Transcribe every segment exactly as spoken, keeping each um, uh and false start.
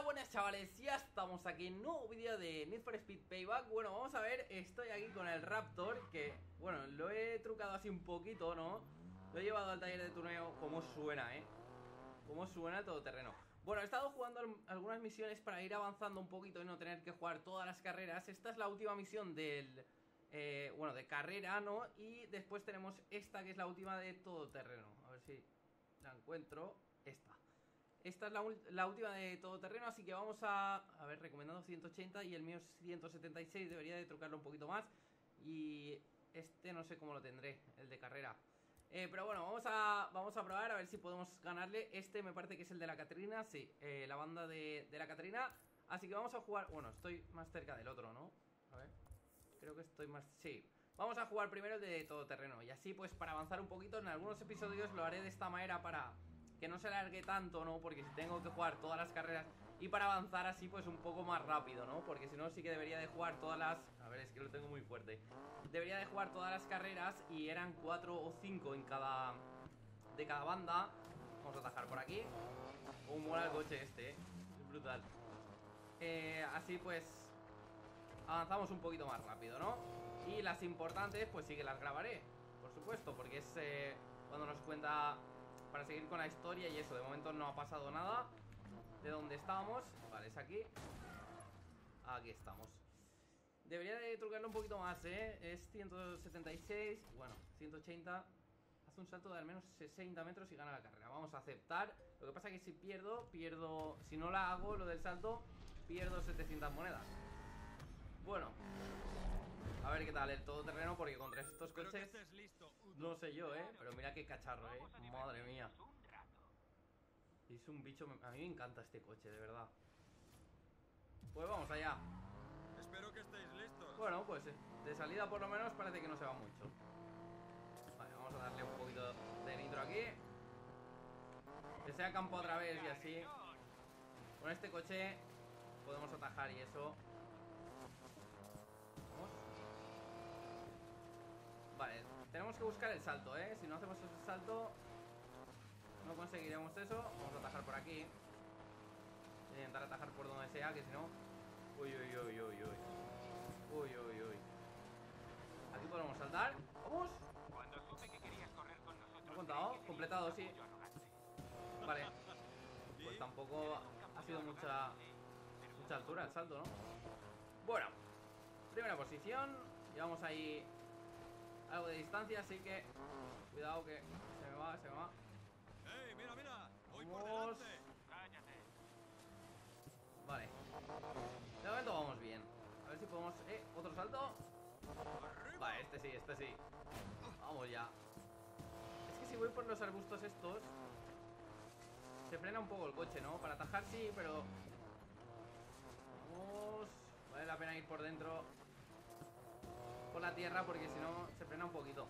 Buenas chavales, ya estamos aquí en un nuevo vídeo de Need for Speed Payback. Bueno, vamos a ver, estoy aquí con el Raptor, que, bueno, lo he trucado así un poquito, ¿no? Lo he llevado al taller de tuneo. Cómo suena, ¿eh? Cómo suena el todoterreno. Bueno, he estado jugando algunas misiones para ir avanzando un poquito y no tener que jugar todas las carreras. Esta es la última misión del... Eh, bueno, de carrera, ¿no? Y después tenemos esta, que es la última de todoterreno. A ver si la encuentro. Esta Esta es la, la última de todoterreno, así que vamos a... A ver, recomendado ciento ochenta y el mío es ciento setenta y seis. Debería de trucarlo un poquito más. Y este no sé cómo lo tendré, el de carrera. eh, Pero bueno, vamos a, vamos a probar a ver si podemos ganarle. Este me parece que es el de la Catrina. Sí, eh, la banda de, de la Catrina. Así que vamos a jugar... Bueno, estoy más cerca del otro, ¿no? A ver, creo que estoy más... Sí, vamos a jugar primero el de todoterreno. Y así pues para avanzar un poquito. En algunos episodios lo haré de esta manera para... que no se alargue tanto, ¿no? Porque si tengo que jugar todas las carreras y para avanzar así pues un poco más rápido, ¿no? Porque si no sí que debería de jugar todas las... A ver, es que lo tengo muy fuerte. Debería de jugar todas las carreras y eran cuatro o cinco en cada... de cada banda. Vamos a atajar por aquí. Oh, mola el coche este, ¿eh? Es brutal. eh, Así pues avanzamos un poquito más rápido, ¿no? Y las importantes pues sí que las grabaré, por supuesto, porque es eh, cuando nos cuenta... para seguir con la historia y eso. De momento no ha pasado nada. ¿De dónde estábamos? Vale, es aquí. Aquí estamos. Debería de trucarlo un poquito más, ¿eh? Es ciento setenta y seis. Bueno, ciento ochenta. Hace un salto de al menos sesenta metros y gana la carrera. Vamos a aceptar. Lo que pasa es que si pierdo, pierdo... Si no la hago, lo del salto, pierdo setecientas monedas. Bueno, a ver qué tal el todoterreno, porque contra estos coches no sé yo, eh. Pero mira qué cacharro, eh. Madre mía. Es un bicho. A mí me encanta este coche, de verdad. Pues vamos allá. Espero que estéis listos. Bueno, pues de salida por lo menos parece que no se va mucho. Vale, vamos a darle un poquito de nitro aquí. Que sea campo otra vez y así. Con este coche podemos atajar y eso. Vale, tenemos que buscar el salto, ¿eh? Si no hacemos ese salto, no conseguiremos eso. Vamos a atajar por aquí. Voy a intentar atajar por donde sea, que si no... Uy, uy, uy, uy, uy. Uy, uy, uy. Aquí podemos saltar. ¡Vamos! Cuando supe que querías correr con nosotros... ¿Lo he contado? Completado, sí. Vale. Pues tampoco ha sido mucha... mucha altura el salto, ¿no? Bueno, primera posición. Llevamos ahí... algo de distancia, así que cuidado que se me va, se me va. ¡Ey, mira, mira! ¡Voy por Vamos. delante! Cállate. Vale. De momento vamos bien. A ver si podemos... Eh, otro salto. Vale, este sí, este sí. Vamos ya. Es que si voy por los arbustos estos, se frena un poco el coche, ¿no? Para atajar sí, pero... Vamos. Vale la pena ir por dentro, por la tierra, porque si no se frena un poquito.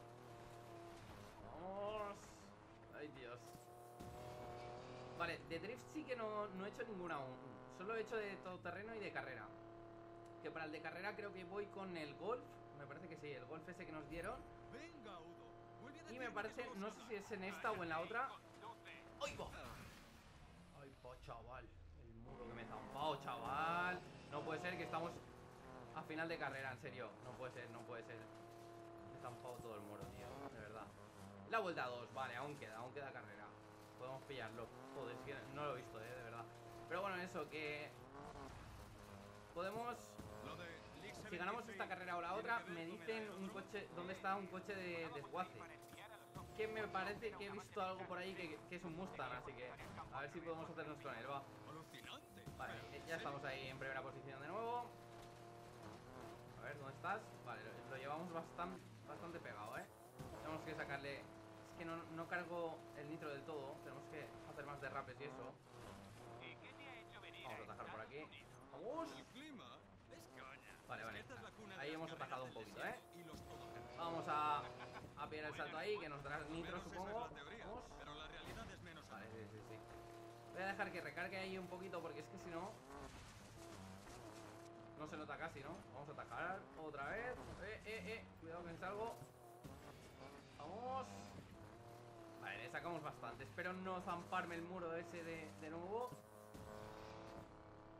Vamos. Ay, Dios. Vale, de drift sí que no, no he hecho ninguna aún. Solo he hecho de todoterreno y de carrera. Que para el de carrera creo que voy con el Golf. Me parece que sí, el Golf ese que nos dieron. Venga, Udo. Vuelve a Y me decirme parece, que no sé si es en esta o en la otra. ¡Ay, va! Ah, ¡Ay, pa, chaval! El muro que me he zampado, chaval. No puede ser que estamos a final de carrera, en serio. No puede ser, no puede ser. Me he zampado todo el muro, tío, de verdad. La vuelta dos, vale, aún queda, aún queda carrera. Podemos pillarlo. Joder, es que no lo he visto, eh, de verdad. Pero bueno, eso, que... podemos... lo de League Si ganamos setenta y seis esta carrera o la tiene otra, que ver me con el dicen un otro. coche... ¿Dónde está un coche de desguace? Que me parece que he visto algo por ahí que, que es un Mustang, así que a ver si podemos hacernos con él, va. Alucinante. Vale, Pero, ya estamos ahí en primera posición de nuevo. A ver, ¿dónde estás? Vale, lo, lo llevamos bastante, bastante pegado, ¿eh? Tenemos que sacarle... Es que no, no cargo el nitro del todo. Tenemos que hacer más derrapes y eso. ¿Y qué te ha hecho venir Vamos a atajar por Estados aquí. Unidos? ¡Vamos! El clima es coña. Vale, Es vale. que esta es la cuna de Ahí las hemos atajado un carreras del poquito, ¿eh? desierto y los todoterrenos. Vamos a, a pillar el salto ahí, que nos dará Al nitro, menos esa supongo. es la teoría, Vamos. pero la realidad es menos. Vale, sí, sí, sí. Voy a dejar que recargue ahí un poquito, porque es que si no... no se nota casi, ¿no? Vamos a atacar otra vez. Eh, eh, eh. Cuidado que me salgo. Vamos. Vale, le sacamos bastante. Espero no zamparme el muro ese de, de nuevo.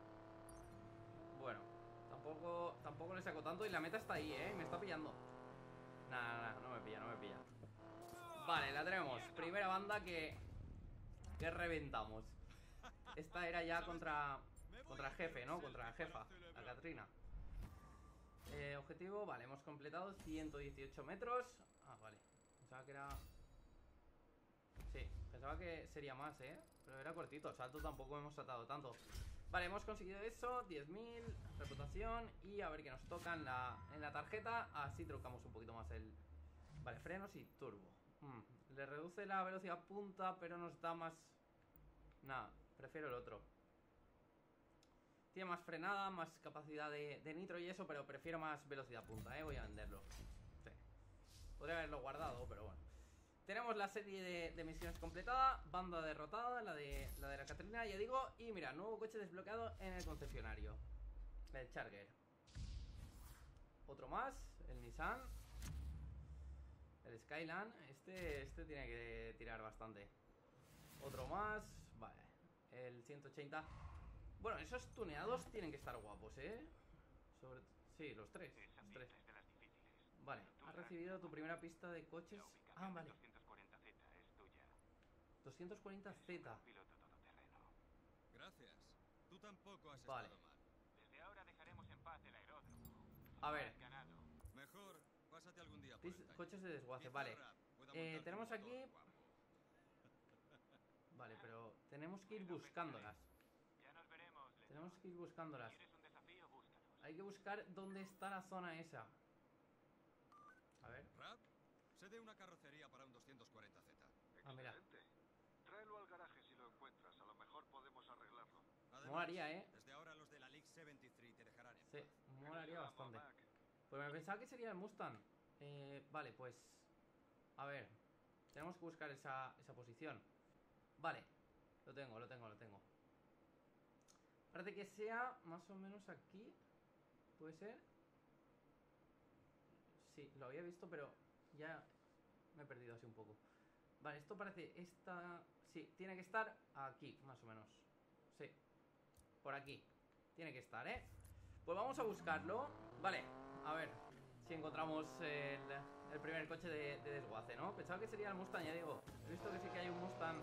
tampoco le saco tanto. Y la meta está ahí, ¿eh? Me está pillando. Nada, nada, nada, no me pilla, no me pilla. Vale, la tenemos. Primera banda que... Que reventamos. Esta era ya contra... Contra el jefe, ¿no? Contra la jefa, la Katrina. eh, Objetivo, vale, hemos completado ciento dieciocho metros. Ah, vale. Pensaba que era... Sí, pensaba que sería más, ¿eh? Pero era cortito, salto tampoco hemos saltado tanto. Vale, hemos conseguido eso, diez mil, reputación. Y a ver qué nos toca en la, en la tarjeta. Así trucamos un poquito más el... Vale, frenos y turbo. hmm. Le reduce la velocidad punta, pero nos da más... Nada, prefiero el otro. Tiene más frenada, más capacidad de, de nitro y eso, pero prefiero más velocidad punta, ¿eh? Voy a venderlo. Sí. Podría haberlo guardado, pero bueno. Tenemos la serie de, de misiones completada. Banda derrotada, la de la de la Katrina, ya digo. Y mira, nuevo coche desbloqueado en el concesionario, el Charger. Otro más, el Nissan. El Skyline. Este, este tiene que tirar bastante. Otro más. Vale, el ciento ochenta. Bueno, esos tuneados tienen que estar guapos, ¿eh? Sobre... Sí, los tres, Esa los tres. pista es de las difíciles. Vale, has recibido tu primera pista de coches. La Ah, ubicación vale. doscientos cuarenta Z es tuya. doscientos cuarenta Z. Un piloto todoterreno. Gracias. Tú tampoco has Vale. estado mal. Desde ahora dejaremos en paz el aeródromo. A ver, Has ganado. Mejor, pásate algún día por pis- el taller. coches de desguace, Quizá vale. Rap pueda Eh, montarte tenemos un motor aquí- guapo. Vale, pero tenemos que ir buscándolas. Ya nos veremos, Leto. Tenemos que ir buscándolas. ¿Quieres un desafío? Búscanos. Hay que buscar dónde está la zona esa. A ver, Rap, sé de una carrocería para un doscientos cuarenta Z. ah, mira. Tráelo al garaje si lo encuentras. A lo mejor podemos arreglarlo. Además, Molaría, ¿eh? desde ahora los de la League setenta y tres te dejarán en Sí, paz. molaría Vamos, bastante. Mac. Pues me pensaba que sería el Mustang. Eh, vale, pues... A ver, tenemos que buscar esa, esa posición. Vale, lo tengo, lo tengo, lo tengo. Parece que sea más o menos aquí. ¿Puede ser? Sí, lo había visto, pero ya me he perdido así un poco. Vale, esto parece esta... Sí, tiene que estar aquí, más o menos. Sí, por aquí tiene que estar, ¿eh? Pues vamos a buscarlo. Vale, a ver si encontramos el, el primer coche de, de desguace, ¿no? Pensaba que sería el Mustang, ya digo. He visto que sí que hay un Mustang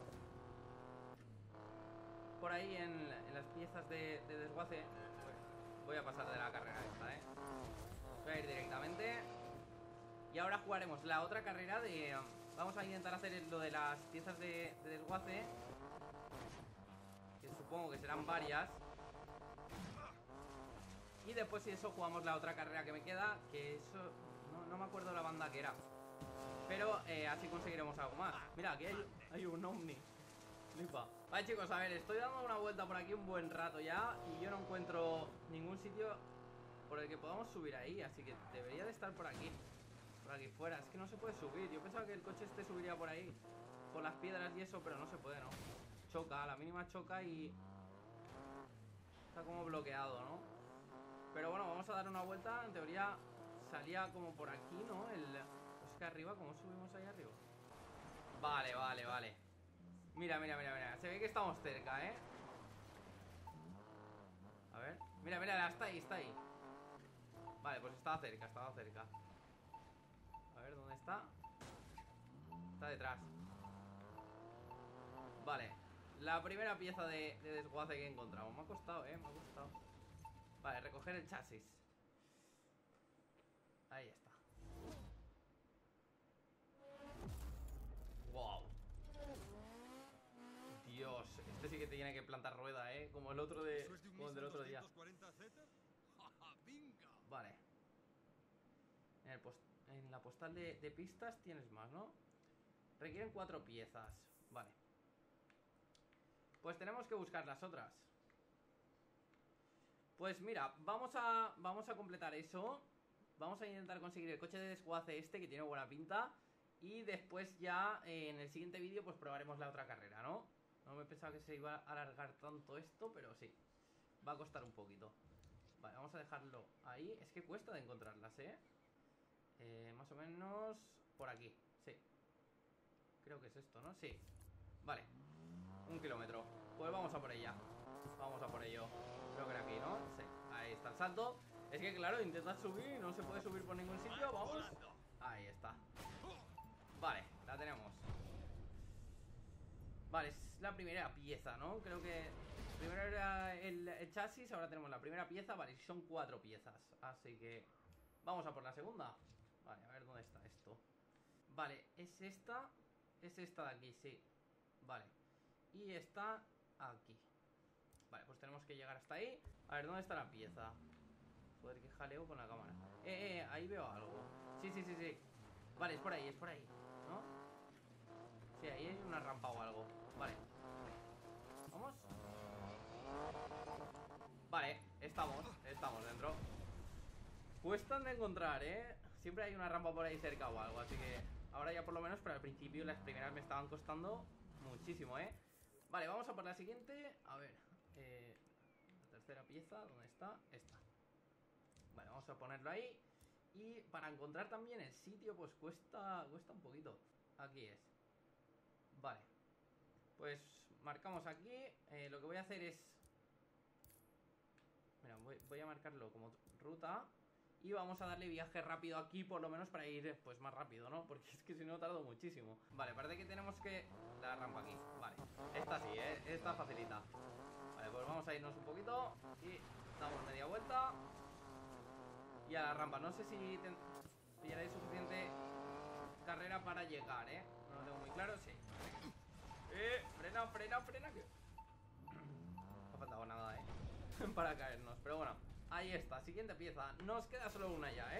por ahí en, en las piezas de, de desguace. Pues voy a pasar de la carrera esta, ¿eh? Voy a ir directamente. Y ahora jugaremos la otra carrera de... Vamos a intentar hacer lo de las piezas de, de desguace, que supongo que serán varias. Y después si eso jugamos la otra carrera que me queda, que eso... No, no me acuerdo la banda que era. Pero eh, así conseguiremos algo más. Mira, aquí hay, hay un ovni. Flipa. Vale, chicos, a ver, estoy dando una vuelta por aquí un buen rato ya y yo no encuentro ningún sitio por el que podamos subir ahí, así que debería de estar por aquí, por aquí fuera. Es que no se puede subir. Yo pensaba que el coche este subiría por ahí con las piedras y eso, pero no se puede, ¿no? Choca, a la mínima choca y está como bloqueado, ¿no? Pero bueno, vamos a dar una vuelta. En teoría salía como por aquí, ¿no? El... Es que arriba, ¿cómo subimos ahí arriba? Vale, vale, vale. Mira, mira, mira, mira. Se ve que estamos cerca, ¿eh? A ver. Mira, mira, está ahí, está ahí. Vale, pues estaba cerca, estaba cerca. A ver, ¿dónde está? Está detrás. Vale. La primera pieza de, de desguace que he encontrado. Me ha costado, ¿eh? Me ha costado. Vale, recoger el chasis. Ahí está. Wow. Dios, este sí que te tiene que plantar rueda, ¿eh? Como el otro de... ¿Eso es de un Como el del otro día. doscientos cuarenta Z? ¡Ja, ja, bingo! Vale. En, el post- en la postal de, de pistas tienes más, ¿no? Requieren cuatro piezas. Vale. Pues tenemos que buscar las otras. Pues mira, vamos a, vamos a completar eso. Vamos a intentar conseguir el coche de desguace este, que tiene buena pinta. Y después ya, eh, en el siguiente vídeo, pues probaremos la otra carrera, ¿no? No me pensaba que se iba a alargar tanto esto, pero sí. Va a costar un poquito. Vale, vamos a dejarlo ahí. Es que cuesta de encontrarlas, ¿eh? Eh, más o menos por aquí, sí. Creo que es esto, ¿no? Sí. Vale. Un kilómetro. Pues vamos a por ella. Vamos a por ello. Creo que era aquí, ¿no? Sí. Ahí está el salto. Es que claro, intentas subir y no se puede subir por ningún sitio. Vamos. Ahí está. Vale, la tenemos. Vale, es la primera pieza, ¿no? Creo que primero era el, el chasis, ahora tenemos la primera pieza. Vale, y son cuatro piezas. Así que vamos a por la segunda. Vale, a ver dónde está esto. Vale, es esta. Es esta de aquí, sí. Vale. Y está aquí. Vale, pues tenemos que llegar hasta ahí. A ver, ¿dónde está la pieza? Joder, que jaleo con la cámara. Eh, eh, ahí veo algo. Sí, sí, sí, sí. Vale, es por ahí, es por ahí, ¿no? Sí, ahí hay una rampa o algo. Vale. ¿Vamos? Vale, estamos, estamos dentro. Cuestan de encontrar, ¿eh? Siempre hay una rampa por ahí cerca o algo. Así que ahora ya por lo menos, pero al principio las primeras me estaban costando muchísimo, ¿eh? Vale, vamos a por la siguiente. A ver, eh, la tercera pieza, ¿dónde está? Esta. Vale, vamos a ponerlo ahí. Y para encontrar también el sitio, pues cuesta, cuesta un poquito. Aquí es. Vale. Pues marcamos aquí. eh, Lo que voy a hacer es... Mira, voy, voy a marcarlo como ruta. Y vamos a darle viaje rápido aquí, por lo menos para ir pues más rápido, ¿no? Porque es que si no tardo muchísimo. Vale, parece que tenemos que... La rampa aquí, vale. Esta sí, ¿eh? Esta facilita. Vale, pues vamos a irnos un poquito. Y damos media vuelta. Y a la rampa, no sé si ten... pillaré suficiente carrera para llegar, ¿eh? No lo tengo muy claro, sí. Eh, frena, frena, frena que... No ha faltado nada, ¿eh? Para caernos, pero bueno. Ahí está, siguiente pieza. Nos queda solo una ya, ¿eh?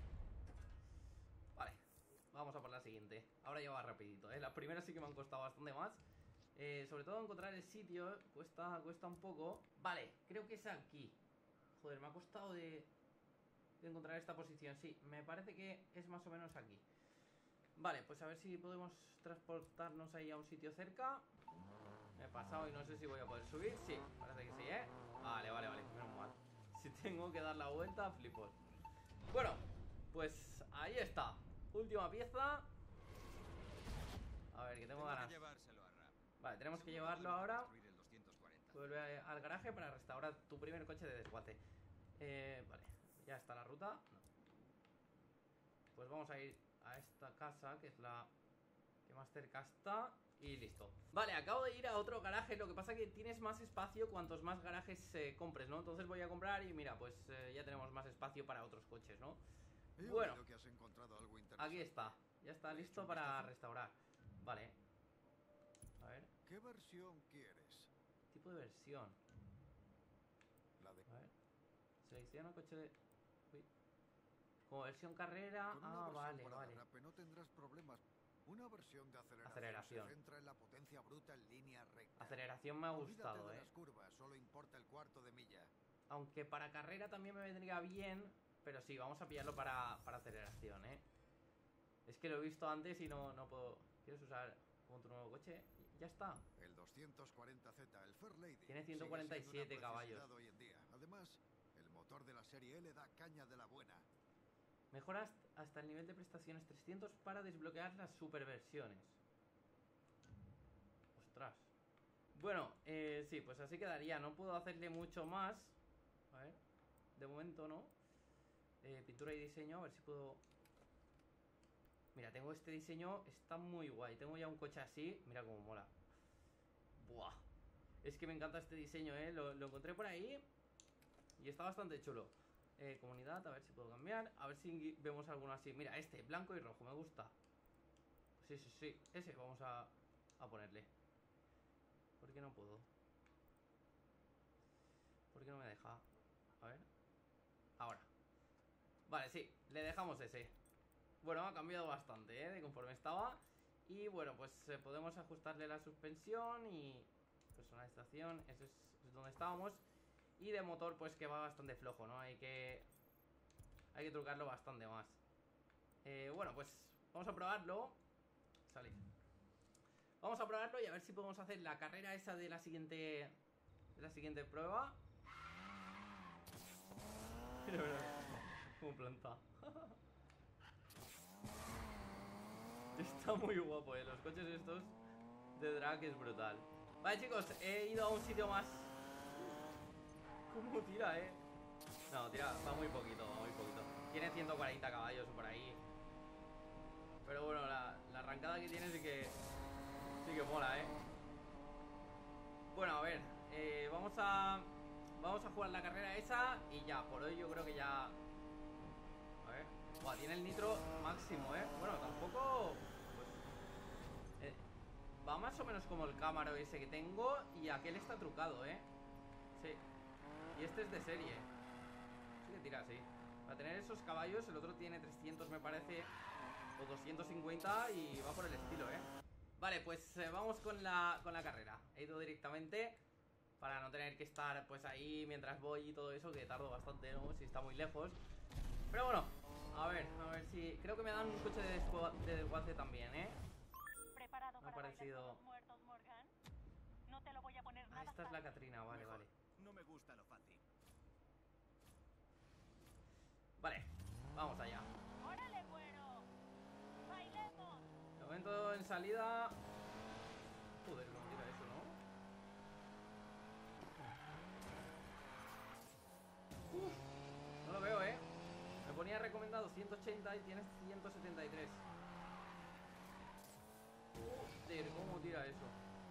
Vale, vamos a por la siguiente. Ahora ya va rapidito, ¿eh? Las primeras sí que me han costado bastante más. eh, Sobre todo encontrar el sitio Cuesta, cuesta un poco. Vale, creo que es aquí. Joder, me ha costado de... de encontrar esta posición. Sí, me parece que es más o menos aquí. Vale, pues a ver si podemos transportarnos ahí a un sitio cerca. Me he pasado y no sé si voy a poder subir. Sí, parece que sí, ¿eh? Vale, vale, vale, menos mal. Si tengo que dar la vuelta, flipo. Bueno, pues ahí está. Última pieza. A ver, que tengo Tengo ganas. que llevárselo a Rap. Vale, tenemos que Seguro llevarlo deben ahora. construir el doscientos cuarenta. Vuelve al garaje para restaurar tu primer coche de desguace. Eh, vale, ya está la ruta. No. Pues vamos a ir a esta casa, que es la que más cerca está. Y listo. Vale, acabo de ir a otro garaje. Lo que pasa que tienes más espacio cuantos más garajes eh, compres, ¿no? Entonces voy a comprar y mira, pues eh, ya tenemos más espacio para otros coches, ¿no? He Bueno, oído que has encontrado algo interesante. aquí está. Ya está ¿Le listo echo un para vistazo? restaurar. Vale. A ver, ¿Qué versión quieres? tipo de versión. La de... A ver. Selecciona coche de... Uy. Como versión carrera. Con una Ah, versión vale, para vale. derrape no tendrás problemas. Una versión de aceleración, Aceleración. se centra en la potencia bruta en línea recta. Aceleración me ha Olvídate gustado, de eh. las curvas, solo importa el cuarto de milla. Aunque para carrera también me vendría bien. Pero sí, vamos a pillarlo para, para aceleración, eh. Es que lo he visto antes y no, no puedo... ¿Quieres usar como tu nuevo coche? Ya está. El doscientos cuarenta Z, el Fairlady, Tiene ciento cuarenta y siete sigue siendo una caballos. preciosidad hoy en día. Además, el motor de la serie L da caña de la buena. Mejoras hasta el nivel de prestaciones trescientos para desbloquear las superversiones. Ostras. Bueno, eh, sí, pues así quedaría. No puedo hacerle mucho más. A ver. De momento no. Eh, pintura y diseño, a ver si puedo... Mira, tengo este diseño. Está muy guay. Tengo ya un coche así. Mira cómo mola. Buah. Es que me encanta este diseño, eh. Lo, lo encontré por ahí y está bastante chulo. Eh, comunidad, a ver si puedo cambiar. A ver si vemos alguno así. Mira, este, blanco y rojo, me gusta. Sí, sí, sí, ese vamos a, a ponerle. ¿Por qué no puedo? ¿Por qué no me deja? A ver. Ahora. Vale, sí, le dejamos ese. Bueno, ha cambiado bastante, ¿eh? De conforme estaba. Y bueno, pues eh, podemos ajustarle la suspensión y personalización. Ese es, es donde estábamos. Y de motor, pues que va bastante flojo, ¿no? Hay que... Hay que trucarlo bastante más. eh, Bueno, pues vamos a probarlo. Salir. Vamos a probarlo y a ver si podemos hacer la carrera esa de la siguiente... De la siguiente prueba. Mira, mira, como planta. Está muy guapo, eh. Los coches estos de drag es brutal. Vale, chicos, he ido a un sitio más... ¿Cómo tira, eh? No, tira, va muy poquito, va muy poquito. Tiene ciento cuarenta caballos por ahí. Pero bueno, la, la arrancada que tiene sí que sí que mola, ¿eh? Bueno, a ver, eh, vamos a vamos a jugar la carrera esa y ya, por hoy yo creo que ya. A ver, buah, tiene el nitro máximo, ¿eh? Bueno, tampoco pues, eh, va más o menos como el Camaro ese que tengo y aquel está trucado, ¿eh? Sí. Y este es de serie. Sí que tira así. Para tener esos caballos, el otro tiene trescientos me parece, o doscientos cincuenta y va por el estilo, ¿eh? Vale, pues eh, vamos con la, con la carrera. He ido directamente para no tener que estar pues ahí mientras voy y todo eso, que tardo bastante, ¿no? Si está muy lejos. Pero bueno, a ver, a ver si... Creo que me dan un coche de, desgu de desguace también, ¿eh? ¿Preparado Me ha para parecido... bailar con los muertos, Morgan? No te lo voy a poner Ah, nada esta es la fácil. Katrina, vale, Mejor. vale. No me gusta lo fácil. Vale, vamos allá. ¡Órale, güero! ¡Bailemos! De momento en salida... Joder, cómo tira eso, ¿no? Uf, no lo veo, ¿eh? Me ponía recomendado ciento ochenta y tienes ciento setenta y tres. Joder, cómo tira eso.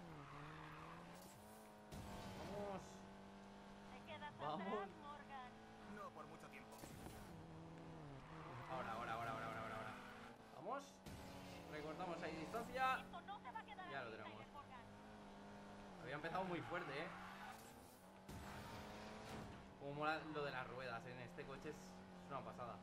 Vamos. ¿Te quedas Vamos. atrás, Morgan? No por mucho tiempo. Ahora, ahora, ahora, ahora, ahora, ahora, ahora. Vamos. Recortamos ahí distancia. Esto no se va a quedar Ya así, lo tenemos. Tyler Morgan. Había empezado muy fuerte, ¿eh? Como mola lo de las ruedas en este coche, es una pasada.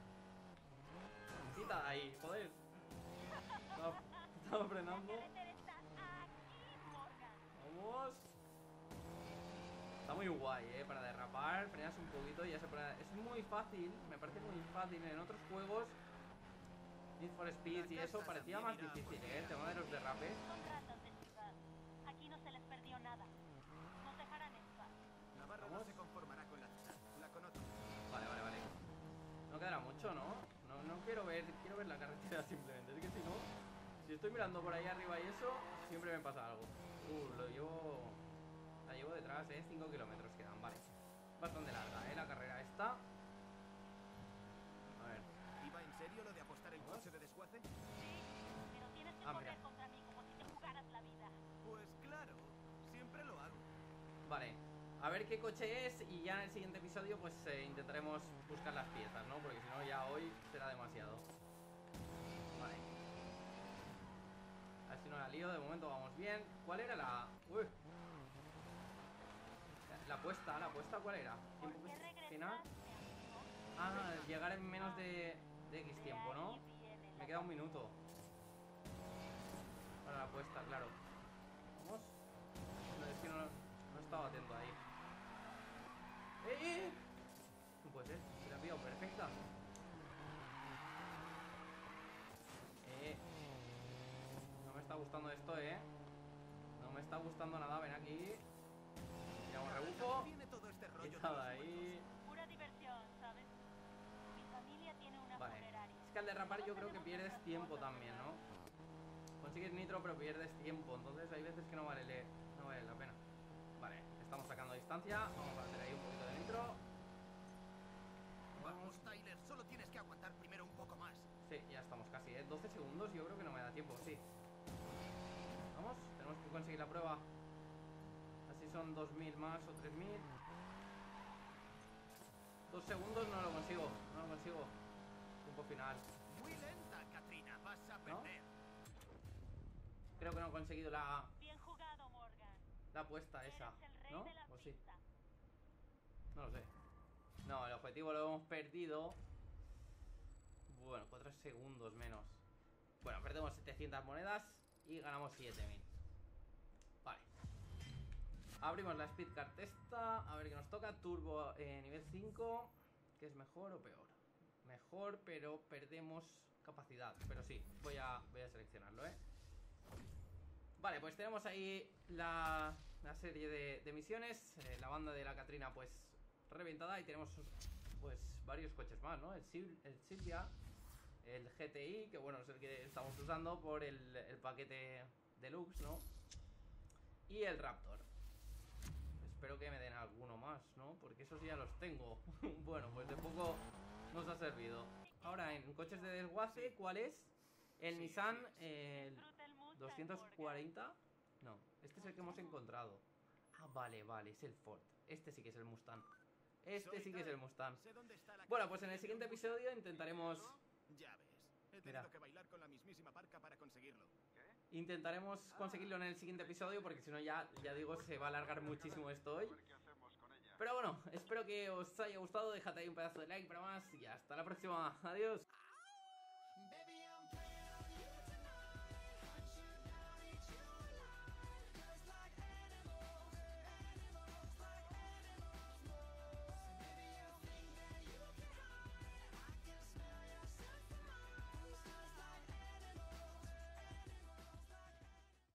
Quita ahí, joder. Estaba, estaba frenando. La carretera está aquí, Morgan. Vamos. Está muy guay, ¿eh? Para derrapar, frenas un poquito y ya se pone... Es muy fácil, me parece muy fácil. En otros juegos, Need for Speed y eso, parecía más difícil, ¿eh? El tema de los derrapes. Son ratas de ciudad. Aquí no se les perdió nada. Nos dejarán en paz. Navarra Vamos. no se conformará con la ciudad. La conozco. Vale, vale, vale. No quedará mucho, ¿no? No, no quiero ver, quiero ver la carretera simplemente. Es que si no, si estoy mirando por ahí arriba y eso, siempre me pasa algo. Uh, lo llevo... La llevo detrás, ¿eh? cinco kilómetros quedan, vale. Bastante larga, ¿eh? La carrera esta. A ver. ¿Iba en serio lo de apostar el coche de desguace? Sí, pero tienes que Ah, correr mira. contra mí como si te jugaras la vida. Pues claro, siempre lo hago. Vale, a ver qué coche es y ya en el siguiente episodio pues eh, intentaremos buscar las piezas, ¿no? Porque si no ya hoy será demasiado. Vale. A ver si no la lío, de momento vamos bien. ¿Cuál era la...? Uy. La apuesta, la apuesta ¿cuál era? ¿Por ¿Tiempo qué final? regresaste, amigo? Ah, llegar en menos de, de X tiempo, ¿no? De ahí viene Me la queda un minuto para la apuesta, claro. Vamos. No, es que no, no estaba atento ahí. ¡Eh, eh! No puede ser, se la ha pillado perfecta. Eh. No me está gustando esto, eh. No me está gustando nada, ven aquí. Tiramos rebufo. Viene todo este rollo de Quitado los ahí. pura diversión, ¿sabes? Mi familia tiene una Vale. funeraria. Es que al derrapar yo Todos creo que tenemos pierdes nuestras tiempo cosas, también, ¿verdad? ¿no? Consigues nitro pero pierdes tiempo. Entonces hay veces que no vale, le- no vale la pena. Vale, estamos sacando distancia. Vamos a hacer ahí un poquito de nitro. Vamos, Tyler, solo tienes que aguantar primero un poco más. Sí, ya estamos casi, ¿eh? doce segundos, yo creo que no me da tiempo, sí. Vamos, tenemos que conseguir la prueba. Así son dos mil más o tres mil. Dos segundos no lo consigo, no lo consigo. Tiempo final. Muy lenta, Katrina, vas a perder. Creo que no he conseguido la, Bien jugado, Morgan. la apuesta esa, Eres el rey ¿no? de la ¿O sí? pista. No lo sé. No, el objetivo lo hemos perdido. Bueno, cuatro segundos menos. Bueno, perdemos setecientas monedas y ganamos siete mil. Vale. Abrimos la Speedcart esta. A ver qué nos toca. Turbo eh, nivel cinco. ¿Qué es mejor o peor? Mejor, pero perdemos capacidad. Pero sí, voy a, voy a seleccionarlo, ¿eh? Vale, pues tenemos ahí la, la serie de, de misiones. eh, La banda de la Katrina pues reventada. Y tenemos pues varios coches más, ¿no? El, Sil- el Silvia, el G T I, que bueno, es el que estamos usando por el, el paquete deluxe, ¿no? Y el Raptor. espero que me den alguno más, ¿no? Porque esos ya los tengo. Bueno, pues de poco nos ha servido. Ahora, en coches de desguace, ¿cuál es? El Nissan eh, el Disfruta el Mustang, doscientos Morgan. cuarenta. No, este es el que hemos encontrado. Ah, vale, vale, es el Ford. Este sí que es el Mustang. Este Soy sí que es el Kyle. Mustang. Sé dónde está la Bueno, caja pues en el de siguiente un episodio intentaremos... Ya ves. He tenido Mira. que bailar con la mismísima parca para conseguirlo. Intentaremos conseguirlo en el siguiente episodio, porque si no ya, ya digo, se va a alargar muchísimo esto hoy. A ver qué hacemos con ella. Pero bueno, espero que os haya gustado, dejad ahí un pedazo de like para más y hasta la próxima. Adiós.